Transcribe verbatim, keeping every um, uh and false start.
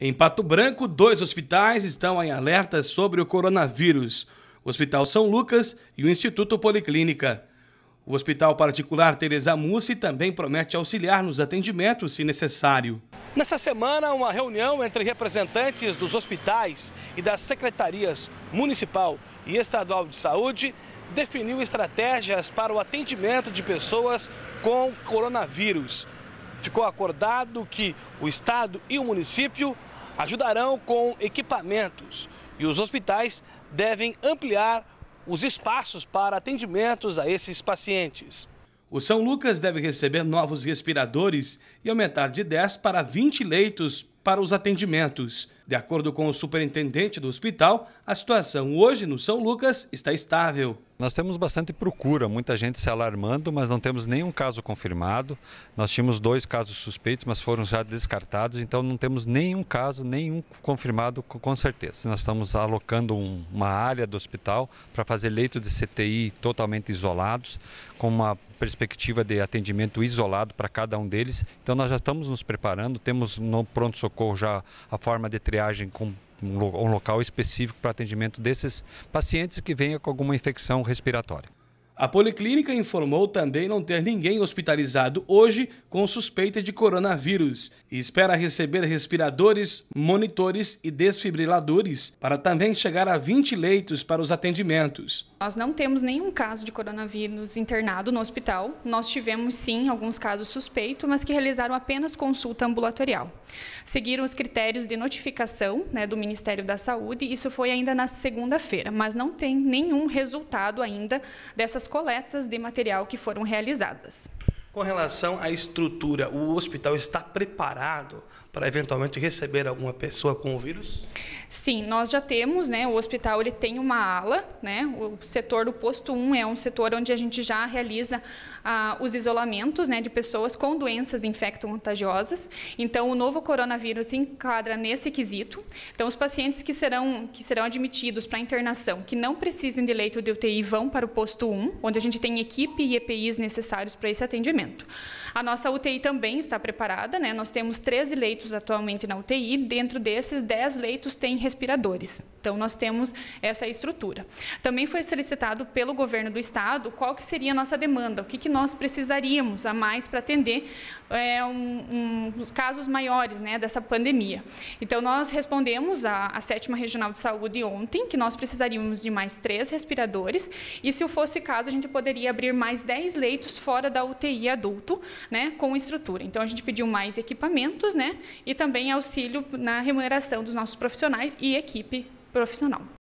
Em Pato Branco, dois hospitais estão em alerta sobre o coronavírus: o Hospital São Lucas e o Instituto Policlínica. O Hospital Particular Teresa Mussi também promete auxiliar nos atendimentos, se necessário. Nessa semana, uma reunião entre representantes dos hospitais e das secretarias municipal e estadual de saúde definiu estratégias para o atendimento de pessoas com coronavírus. Ficou acordado que o estado e o município ajudarão com equipamentos e os hospitais devem ampliar os espaços para atendimentos a esses pacientes. O São Lucas deve receber novos respiradores e aumentar de dez para vinte leitos para os atendimentos. De acordo com o superintendente do hospital, a situação hoje no São Lucas está estável. Nós temos bastante procura, muita gente se alarmando, mas não temos nenhum caso confirmado. Nós tínhamos dois casos suspeitos, mas foram já descartados, então não temos nenhum caso, nenhum confirmado com certeza. Nós estamos alocando um, uma área do hospital para fazer leitos de C T I totalmente isolados, com uma perspectiva de atendimento isolado para cada um deles. Então nós já estamos nos preparando, temos no pronto-socorro já a forma de triagem com um local específico para atendimento desses pacientes que venham com alguma infecção respiratória. A Policlínica informou também não ter ninguém hospitalizado hoje com suspeita de coronavírus e espera receber respiradores, monitores e desfibriladores para também chegar a vinte leitos para os atendimentos. Nós não temos nenhum caso de coronavírus internado no hospital. Nós tivemos, sim, alguns casos suspeitos, mas que realizaram apenas consulta ambulatorial. Seguiram os critérios de notificação, né, do Ministério da Saúde. Isso foi ainda na segunda-feira, mas não tem nenhum resultado ainda dessas coletas de material que foram realizadas. Com relação à estrutura, o hospital está preparado para eventualmente receber alguma pessoa com o vírus? Sim, nós já temos, né, o hospital ele tem uma ala, né, o setor do posto um é um setor onde a gente já realiza ah, os isolamentos, né, de pessoas com doenças infecto-contagiosas. Então, o novo coronavírus se enquadra nesse quesito. Então, os pacientes que serão, que serão admitidos para internação, que não precisem de leito de U T I, vão para o posto um, onde a gente tem equipe e E P Is necessários para esse atendimento. A nossa U T I também está preparada, né, nós temos treze leitos atualmente na U T I, dentro desses, dez leitos têm respiradores. Então, nós temos essa estrutura. Também foi solicitado pelo governo do estado qual que seria a nossa demanda, o que, que nós precisaríamos a mais para atender é, um, um, os casos maiores, né, dessa pandemia. Então, nós respondemos à, à sétima Regional de Saúde ontem que nós precisaríamos de mais três respiradores e, se fosse caso, a gente poderia abrir mais dez leitos fora da U T I adulto, né, com estrutura. Então, a gente pediu mais equipamentos, né, e também auxílio na remuneração dos nossos profissionais e equipe profissional.